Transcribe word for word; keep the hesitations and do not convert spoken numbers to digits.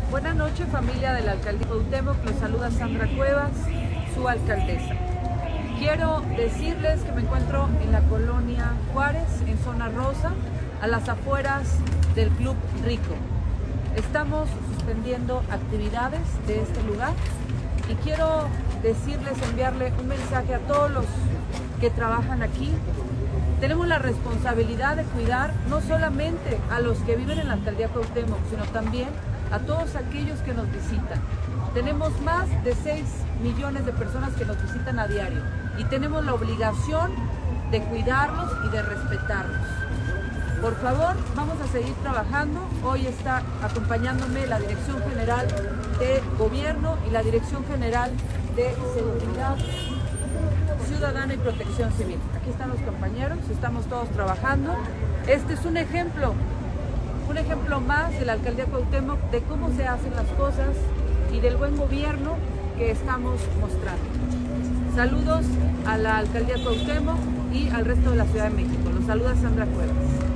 Buenas noches, familia de la Alcaldía Cuauhtémoc, los saluda Sandra Cuevas, su alcaldesa. Quiero decirles que me encuentro en la colonia Juárez, en zona rosa, a las afueras del Club Rico. Estamos suspendiendo actividades de este lugar y quiero decirles, enviarle un mensaje a todos los que trabajan aquí. Tenemos la responsabilidad de cuidar no solamente a los que viven en la Alcaldía Cuauhtémoc, sino también a todos aquellos que nos visitan. Tenemos más de seis millones de personas que nos visitan a diario y tenemos la obligación de cuidarlos y de respetarlos. Por favor, vamos a seguir trabajando. Hoy está acompañándome la Dirección General de Gobierno y la Dirección General de Seguridad Ciudadana y Protección Civil. Aquí están los compañeros, estamos todos trabajando. Este es un ejemplo Un ejemplo más de la Alcaldía Cuauhtémoc, de cómo se hacen las cosas y del buen gobierno que estamos mostrando. Saludos a la Alcaldía Cuauhtémoc y al resto de la Ciudad de México. Los saluda Sandra Cuevas.